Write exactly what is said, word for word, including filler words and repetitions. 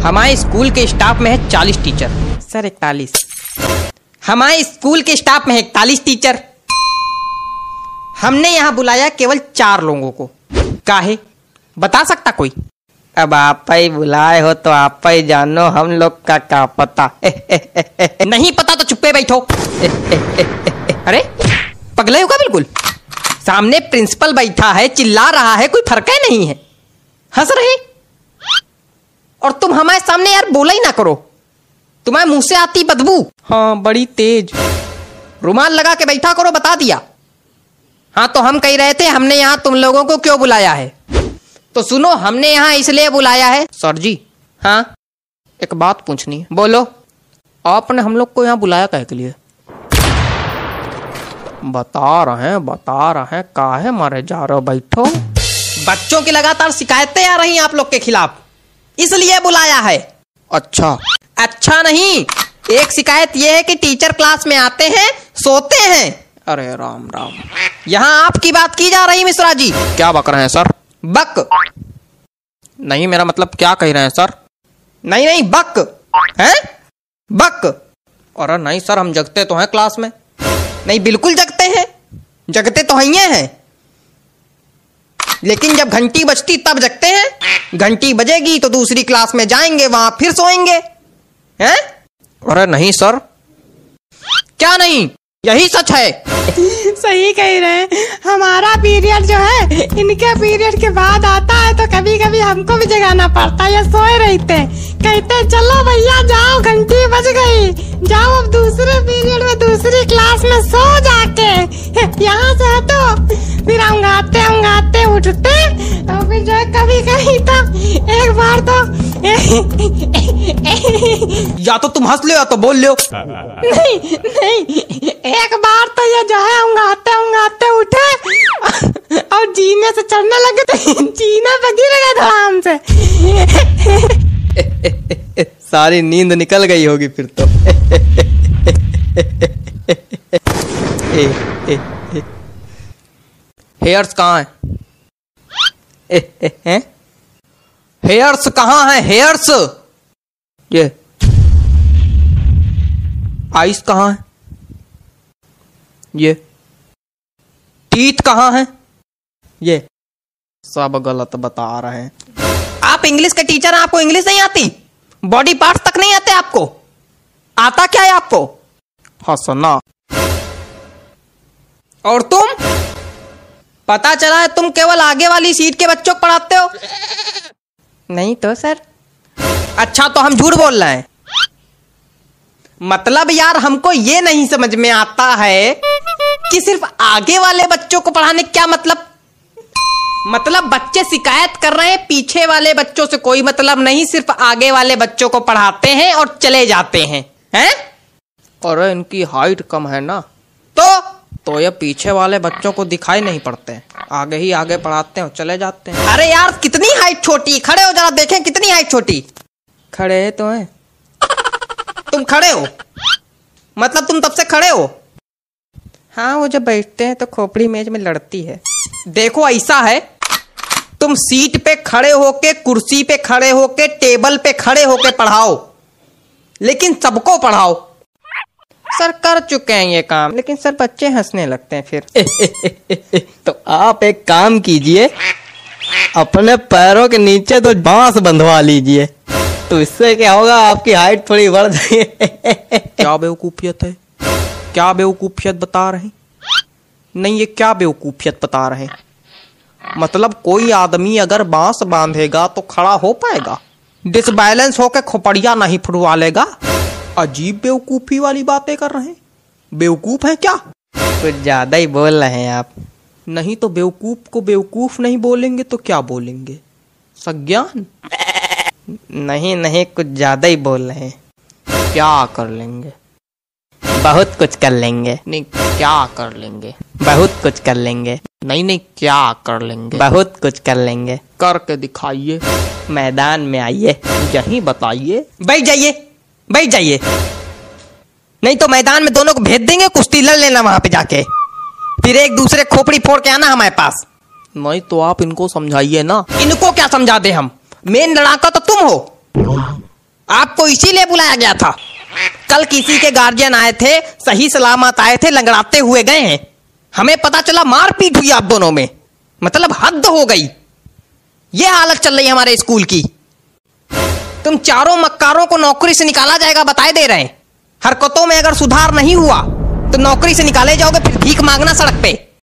हमारे स्कूल के स्टाफ में है चालीस टीचर। सर इकतालीस। हमारे स्कूल के स्टाफ में है इकतालीस टीचर। हमने यहाँ बुलाया केवल चार लोगों को। काहे बता सकता कोई? अब आप ही बुलाए हो तो आप ही जानो, हम लोग का क्या पता। ए, ए, ए, ए, ए, नहीं पता तो चुप्पे बैठो। ए, ए, ए, ए, ए, अरे पगले हो क्या बिल्कुल? सामने प्रिंसिपल बैठा है, चिल्ला रहा है, कोई फर्क है नहीं है, हंस रहे। और तुम हमारे सामने यार बोला ही ना करो, तुम्हारे मुंह से आती बदबू। हाँ बड़ी तेज। रुमाल लगा के बैठा करो, बता दिया। हाँ तो हम कह रहे थे हमने यहाँ तुम लोगों को क्यों बुलाया है। तो सुनो, हमने यहाँ इसलिए बुलाया है। सर जी हाँ एक बात पूछनी है। बोलो। आपने हम लोग को यहाँ बुलाया काहे के लिए? बता रहे हैं बता रहे हैं काहे मारे जा रहे हो? बैठो। बच्चों की लगातार शिकायतें आ रही हैं आप लोग के खिलाफ, इसलिए बुलाया है। अच्छा अच्छा नहीं, एक शिकायत यह है कि टीचर क्लास में आते हैं सोते हैं। अरे राम राम, यहाँ आपकी बात की जा रही मिश्रा जी। क्या बक रहे हैं सर? बक नहीं, मेरा मतलब क्या कह रहे हैं सर? नहीं नहीं बक हैं, बक। अरे नहीं सर, हम जगते तो हैं क्लास में। नहीं बिल्कुल जगते हैं, जगते तो हैं हैं, लेकिन जब घंटी बजती तब जगते हैं। घंटी बजेगी तो दूसरी क्लास में जाएंगे, वहां फिर सोएंगे हैं? अरे नहीं सर। क्या नहीं, यही सच है। सही कह रहे हैं। हमारा पीरियड जो है इनके पीरियड के बाद आता है, तो कभी कभी हमको भी जगाना पड़ता है। ये सोए रहते, कहते चलो भैया जाओ, घंटी बज गई, जाओ अब दूसरे पीरियड में दूसरी क्लास में सो जाके। यहाँ से हटो, फिर अंगाते अंगाते उठते, और फिर जो है कभी कभी तो एक बार तो या तो तुम हंस लो या तो बोल लो। नहीं नहीं, एक बार तो ये जो है उंगाते उंगाते उठे और जीने से चढ़ने लगे, तो जीने पे गिर गए धड़ाम से। सारी नींद निकल गई होगी फिर तो। हेयर्स कहाँ है? हेयर्स कहाँ है? हेयर्स ये आइस कहाँ है? ये टीथ कहाँ है? ये सब गलत बता रहे हैं। आप इंग्लिश के टीचर हैं, आपको इंग्लिश नहीं आती? बॉडी पार्ट्स तक नहीं आते आपको? आता क्या है आपको? हंसना। और तुम, पता चला है तुम केवल आगे वाली सीट के बच्चों को पढ़ाते हो। नहीं तो सर। अच्छा तो हम झूठ बोल रहे हैं? मतलब यार हमको ये नहीं समझ में आता है कि सिर्फ आगे वाले बच्चों को पढ़ाने क्या मतलब? मतलब बच्चे शिकायत कर रहे हैं, पीछे वाले बच्चों से कोई मतलब नहीं, सिर्फ आगे वाले बच्चों को पढ़ाते हैं और चले जाते हैं हैं? और इनकी हाइट कम है ना, तो तो ये पीछे वाले बच्चों को दिखाई नहीं पड़ते, आगे ही आगे पढ़ाते हैं और चले जाते हैं। अरे यार कितनी हाइट छोटी, खड़े हो जरा देखें कितनी हाइट छोटी। खड़े तो हैं तुम? खड़े हो मतलब तुम तब से खड़े हो? हाँ वो जब बैठते हैं तो खोपड़ी मेज में लड़ती है। देखो ऐसा है, तुम सीट पे खड़े होके, कुर्सी पे खड़े होके, टेबल पे खड़े होके पढ़ाओ, लेकिन सबको पढ़ाओ। सर कर चुके हैं ये काम, लेकिन सर बच्चे हंसने लगते हैं फिर। तो आप एक काम कीजिए, अपने पैरों के नीचे तो बांस बंधवा लीजिए, तो इससे क्या होगा, आपकी हाइट थोड़ी बढ़ जाएगी। क्या बेवकूफियत है? क्या बेवकूफियत बता रहे? नहीं ये क्या बेवकूफियत बता रहे? मतलब कोई आदमी अगर बांस बांधेगा तो खड़ा हो पाएगा? डिसबैलेंस होकर खोपड़िया नहीं फुटवा लेगा? अजीब बेवकूफी वाली बातें कर रहे हैं। बेवकूफ है क्या? कुछ ज्यादा ही बोल रहे हैं आप। नहीं तो बेवकूफ को बेवकूफ नहीं बोलेंगे तो क्या बोलेंगे? सज्ञान? नहीं नहीं कुछ ज्यादा ही बोल रहे हैं। क्या कर लेंगे? बहुत कुछ कर लेंगे। नहीं क्या कर लेंगे? बहुत कुछ कर लेंगे। नहीं नहीं क्या कर लेंगे? बहुत कुछ कर लेंगे। करके दिखाइए। मैदान में आइए, यहीं बताइए। बैठ जाइए बैठ जाइए, नहीं तो मैदान में दोनों को भेज देंगे, कुश्ती लड़ लेना वहां पे जाके, फिर एक दूसरे खोपड़ी फोड़ के आना हमारे पास। नहीं तो आप इनको समझाइए ना। इनको क्या समझा दे हम? मेन लड़ाका तो तुम हो। आपको इसीलिए बुलाया गया था। कल किसी के गार्जियन आए थे, सही सलामत आए थे, लंगड़ाते हुए गए हैं। हमें पता चला मारपीट हुई आप दोनों में। मतलब हद हो गई। ये हालत चल रही है हमारे स्कूल की। तुम चारों मक्कारों को नौकरी से निकाला जाएगा बताए दे रहे हैं। हरकतों में अगर सुधार नहीं हुआ तो नौकरी से निकाले जाओगे, फिर भीख मांगना सड़क पे।